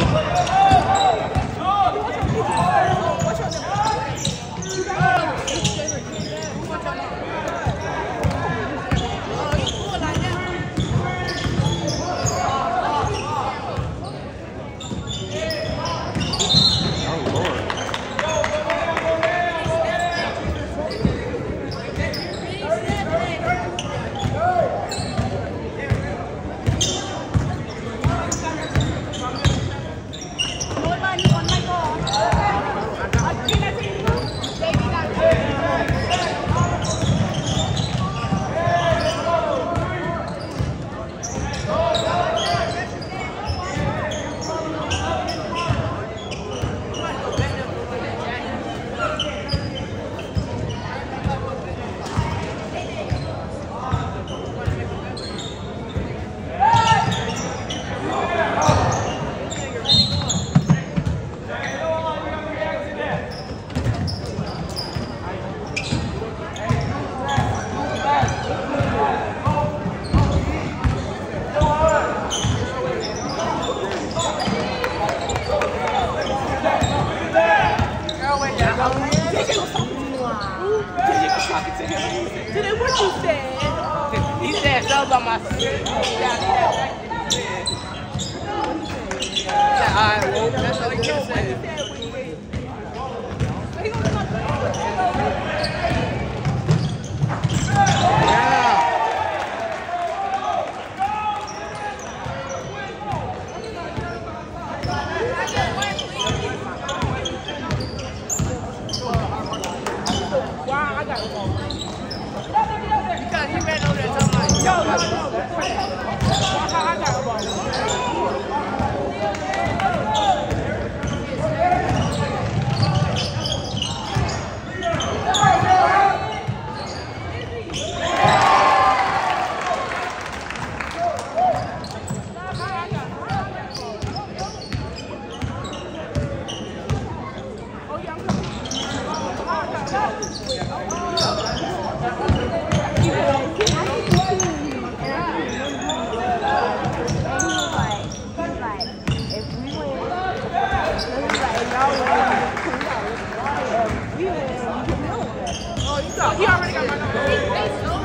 Today, what you said? He said something about my sister. Alright, well, that's all you can say. Because he ran over there talking like, yo, I got a ball. He already got my number.